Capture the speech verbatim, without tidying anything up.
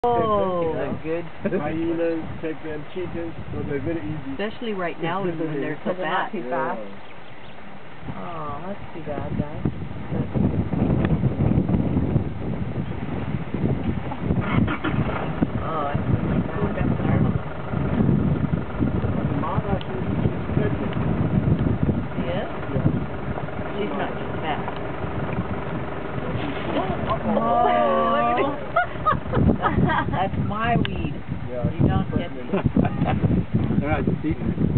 Oh, that's good. Hyenas, take them, chickens, so they're very easy. Especially right now when they're so They're not fat. too Yeah. fast. Oh, that's too bad, guys. Oh, I see my God. The mom actually, she's pregnant. She is? Yeah. She's not just fat. Oh, That's my weed. Yeah, You don't get pregnant. it. They're not just eating it.